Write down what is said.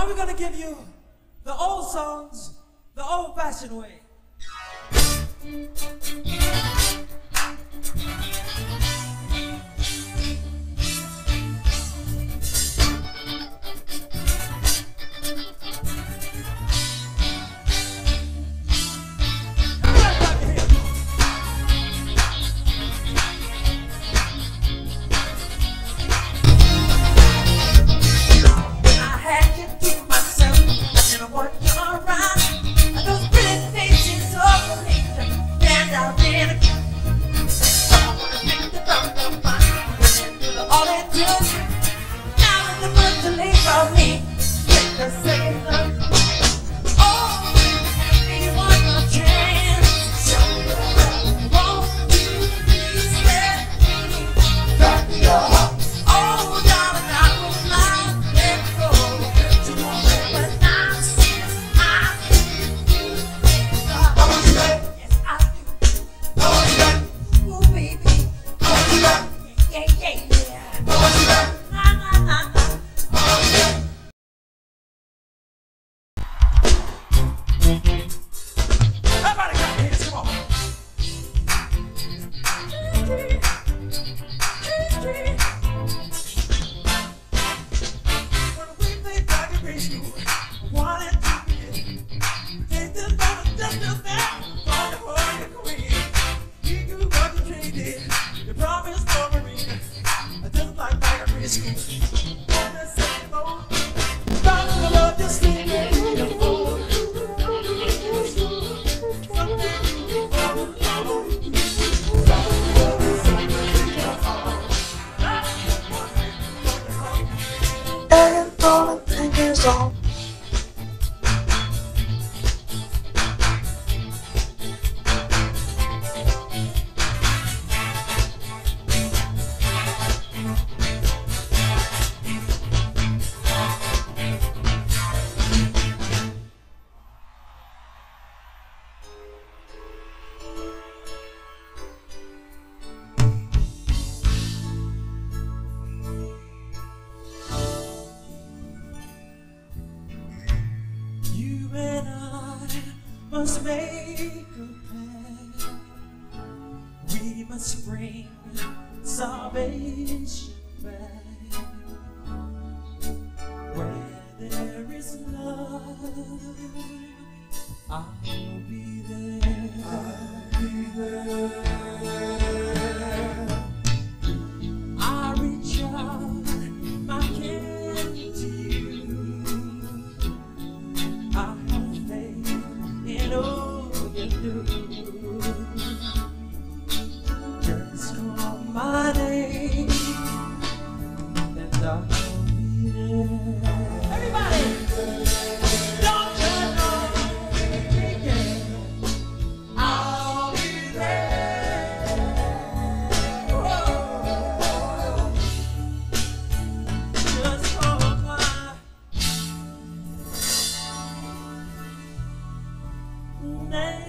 Now we're gonna give you the old songs the old-fashioned way. Must make a plan. We must bring salvation back. Where there is love, I'll be there. I'll be there. I reach out my hand to you. I have faith in all you do. Just call my name and I'll be there. Everybody! Don't you know? Yeah. I'll be there. Whoa. Just call my name.